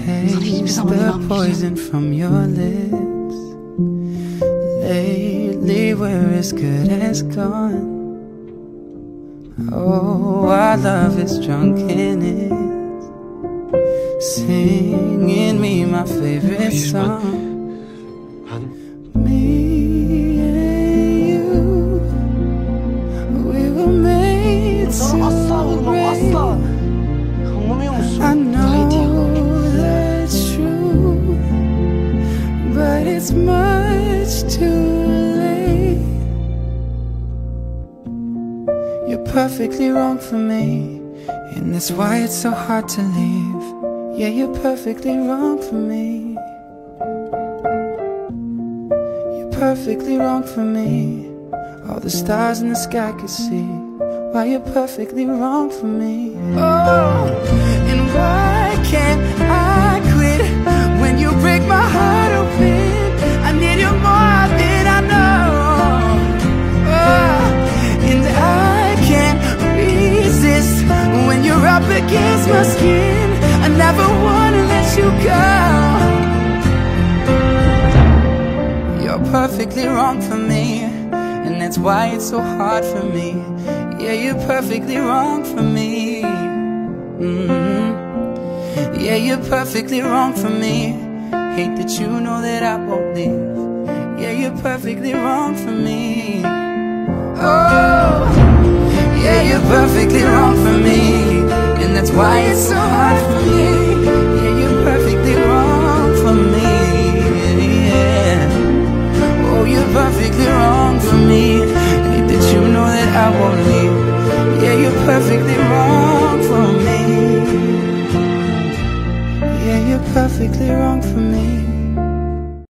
taste the poison from your lips. Lately we're as good as gone. Oh, our love is drunk in it, singing me my favorite song. Me and you, we were made to break. I know that's true, but it's much too late. You're perfectly wrong for me, and that's why it's so hard to leave. Yeah, you're perfectly wrong for me. You're perfectly wrong for me. All the stars in the sky could see why you're perfectly wrong for me. Oh, and why can't I quit when you break my heart open? I need you more than I know. Oh, and I can't resist when you're up against my skin. I never wanna let you go. You're perfectly wrong for me, and that's why it's so hard for me. Yeah, you're perfectly wrong for me. Yeah, you're perfectly wrong for me. Hate that you know that I won't leave. Yeah, you're perfectly wrong for me. Oh, yeah, you're perfectly wrong for me, and that's why it's so hard for me. Yeah, you're perfectly wrong for me. Yeah. Oh, you're perfectly wrong for me. Hate that you know that I won't leave. Yeah, you're perfectly wrong for me. Yeah, you're perfectly wrong for me.